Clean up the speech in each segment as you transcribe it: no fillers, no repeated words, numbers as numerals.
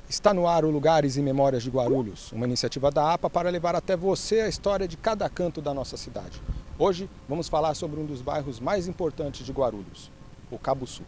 Está no ar o Lugares e Memórias de Guarulhos, uma iniciativa da APA para levar até você a história de cada canto da nossa cidade. Hoje vamos falar sobre um dos bairros mais importantes de Guarulhos, o Cabuçu.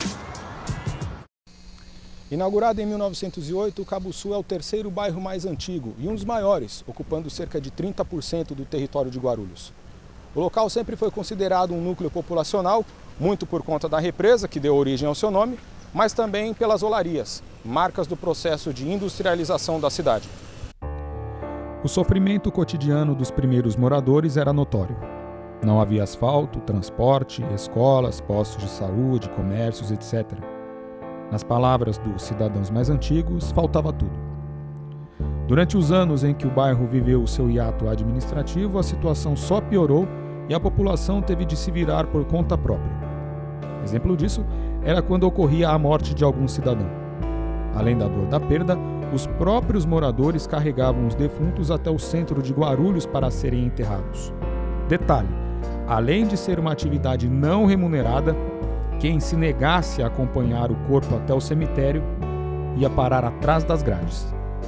Inaugurado em 1908, o Cabuçu é o terceiro bairro mais antigo e um dos maiores, ocupando cerca de 30% do território de Guarulhos. O local sempre foi considerado um núcleo populacional, muito por conta da represa que deu origem ao seu nome, mas também pelas olarias, marcas do processo de industrialização da cidade. O sofrimento cotidiano dos primeiros moradores era notório. Não havia asfalto, transporte, escolas, postos de saúde, comércios, etc. Nas palavras dos cidadãos mais antigos, faltava tudo. Durante os anos em que o bairro viveu o seu hiato administrativo, a situação só piorou e a população teve de se virar por conta própria. Exemplo disso era quando ocorria a morte de algum cidadão. Além da dor da perda, os próprios moradores carregavam os defuntos até o centro de Guarulhos para serem enterrados. Detalhe, além de ser uma atividade não remunerada, quem se negasse a acompanhar o corpo até o cemitério ia parar atrás das grades.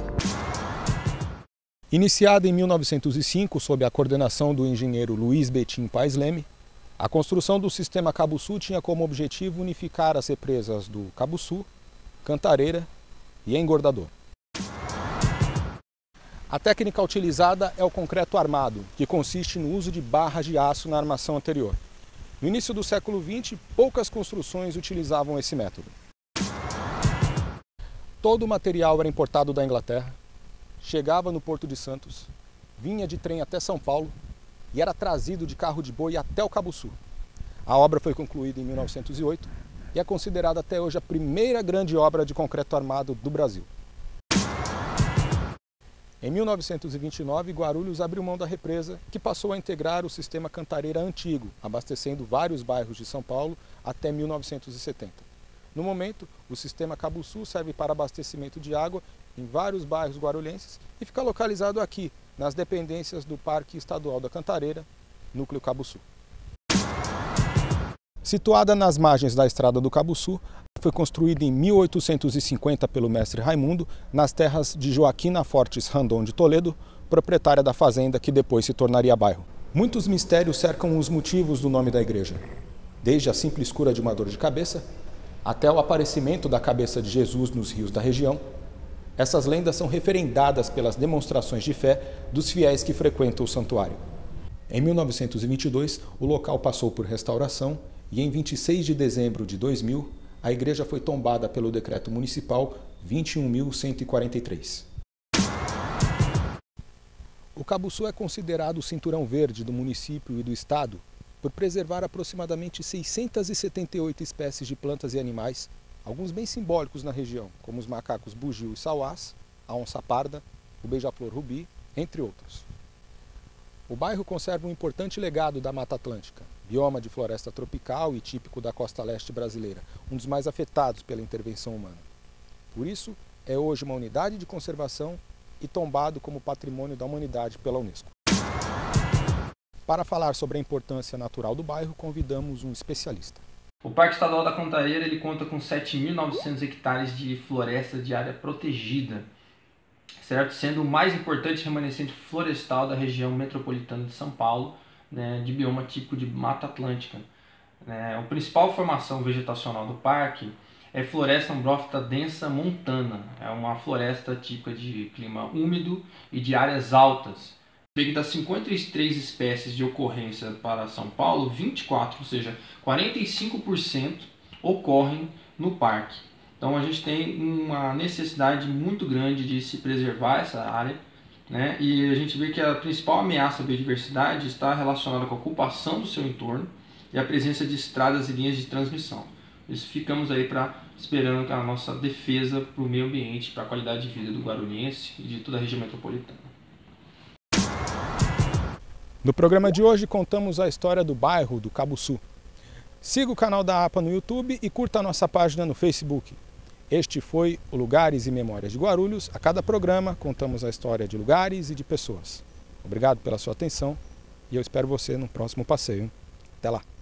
Iniciada em 1905 sob a coordenação do engenheiro Luiz Betim Paes Leme, a construção do sistema Cabuçu tinha como objetivo unificar as represas do Cabuçu, Cantareira e Engordador. A técnica utilizada é o concreto armado, que consiste no uso de barras de aço na armação anterior. No início do século XX, poucas construções utilizavam esse método. Todo o material era importado da Inglaterra, chegava no Porto de Santos, vinha de trem até São Paulo e era trazido de carro de boi até o Cabuçu. A obra foi concluída em 1908 e é considerada até hoje a primeira grande obra de concreto armado do Brasil. Em 1929, Guarulhos abriu mão da represa, que passou a integrar o sistema Cantareira antigo, abastecendo vários bairros de São Paulo até 1970. No momento, o sistema Cabuçu serve para abastecimento de água em vários bairros guarulhenses e fica localizado aqui, nas dependências do Parque Estadual da Cantareira, Núcleo Cabuçu. Situada nas margens da Estrada do Cabuçu, foi construída em 1850 pelo mestre Raimundo, nas terras de Joaquina Fortes Randon de Toledo, proprietária da fazenda que depois se tornaria bairro. Muitos mistérios cercam os motivos do nome da igreja, desde a simples cura de uma dor de cabeça, até o aparecimento da cabeça de Jesus nos rios da região. Essas lendas são referendadas pelas demonstrações de fé dos fiéis que frequentam o santuário. Em 1922, o local passou por restauração e em 26 de dezembro de 2000, a igreja foi tombada pelo decreto municipal 21.143. O Cabuçu é considerado o cinturão verde do município e do estado por preservar aproximadamente 678 espécies de plantas e animais, alguns bem simbólicos na região, como os macacos bugio e sauás, a onça-parda, o beija-flor rubi, entre outros. O bairro conserva um importante legado da Mata Atlântica, bioma de floresta tropical e típico da costa leste brasileira, um dos mais afetados pela intervenção humana. Por isso, é hoje uma unidade de conservação e tombado como patrimônio da humanidade pela Unesco. Para falar sobre a importância natural do bairro, convidamos um especialista. O Parque Estadual da Cantareira ele conta com 7.900 hectares de floresta de área protegida, certo? Sendo o mais importante remanescente florestal da região metropolitana de São Paulo, né, de bioma típico de Mata Atlântica. A principal formação vegetacional do parque é floresta ambrófita densa montana, é uma floresta típica de clima úmido e de áreas altas. Das 53 espécies de ocorrência para São Paulo, 24, ou seja, 45% ocorrem no parque. Então a gente tem uma necessidade muito grande de se preservar essa área, né? E a gente vê que a principal ameaça à biodiversidade está relacionada com a ocupação do seu entorno e a presença de estradas e linhas de transmissão. Isso ficamos aí esperando que a nossa defesa para o meio ambiente, para a qualidade de vida do guarulhense e de toda a região metropolitana. No programa de hoje contamos a história do bairro do Cabuçu. Siga o canal da APA no YouTube e curta a nossa página no Facebook. Este foi o Lugares e Memórias de Guarulhos. A cada programa contamos a história de lugares e de pessoas. Obrigado pela sua atenção e eu espero você no próximo passeio. Até lá!